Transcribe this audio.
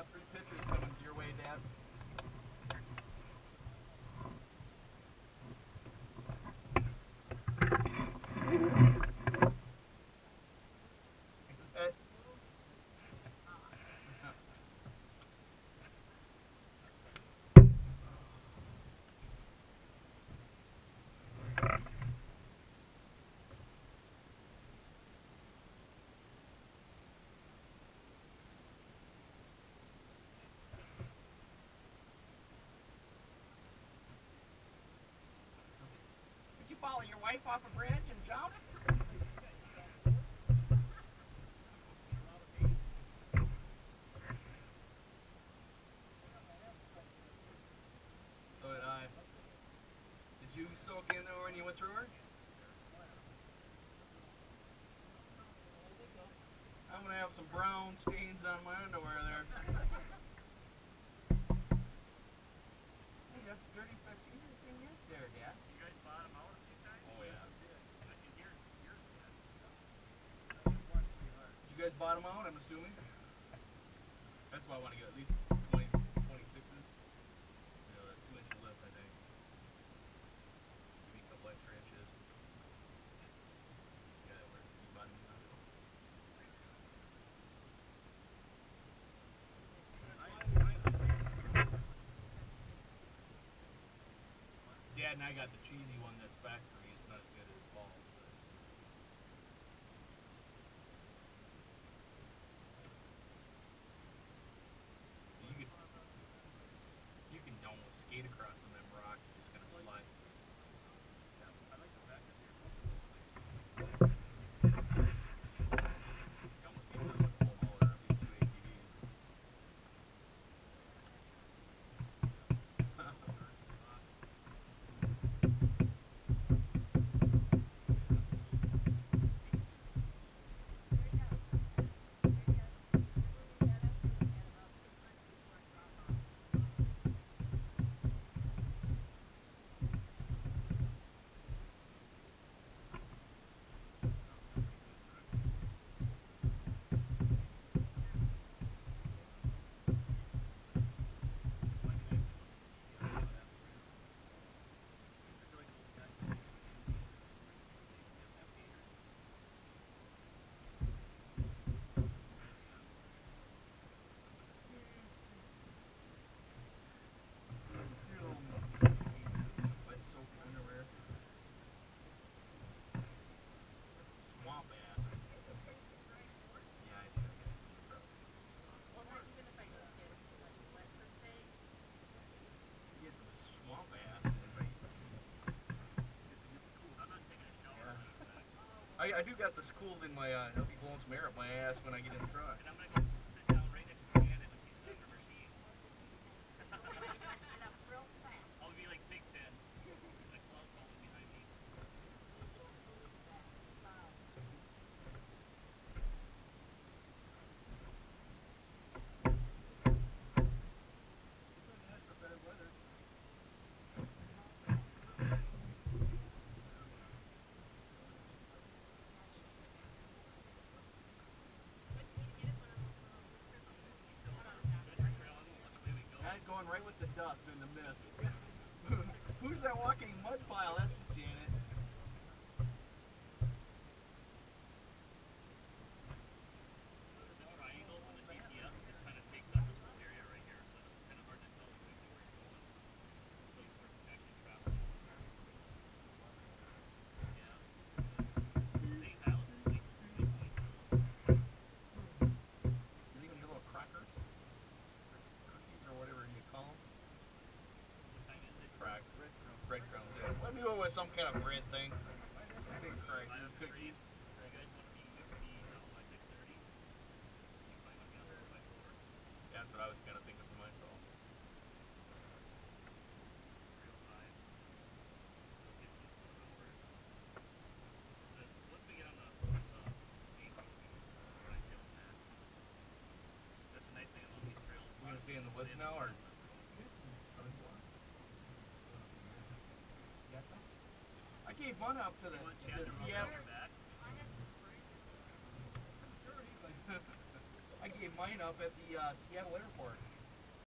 got 3 pitchers coming your way, Dad. Is that? Did you follow your wife off a bridge and jump? So did I. Did you soak in there when you went through her? I'm gonna have some brown stains on my underwear there. Hey, that's the dirtiest I've seen this thing yet there, Dad. You guys bottom out a few times? Oh, yeah. I can hear yours, man. Did you guys bottom out, I'm assuming? That's why I want to get at least 20, 26s. You know, a 2-inch lift, I think. Maybe a couple extra inches. Yeah, we're keep bottoming out. Dad and I got the cheesy one that's factory. It's not as good as Paul's. You can almost skate across some of them rocks, just kind of slide. Yeah, I like the fact that you're You almost get done with a full hauler of these 2 ATVs. Swamp ass. Yeah, I do. Get some swamp ass. I'm not taking a shower. I do got this cooled in my, I'll be blowing some air up my ass when I get in the truck. And I'm gonna go sit down right next to Janet when she's done her machines. I'll be like Big Ten. The cloud falling behind me. Better weather. I'm going right with the dust and the mist. Who's that walking mud pile? That's just Janet. The triangle on the GPS just kind of takes up this whole area right here, so it's kind of hard to tell exactly where you're going until you start actually traveling. Yeah. St. Alice is like 3 points. Are you gonna get little crackers? Cookies or whatever you call them? What time is it? Cracks. Breadcrumbs, yeah. Let me go with some kind of bread thing. Big crackers, cookies. You guys want to be out by 6:30? You probably want to be out there by 4. Yeah, that's what I was kind of thinking for myself. 3:05. Let's get at least 4 hours. But once we get on the main road, we can try killing that. That's the nice thing about these trails. We're gonna stay in the woods now, or? Get some sunblock. Got some? I gave one up to the Seattle. Back? I I gave mine up at the Seattle airport.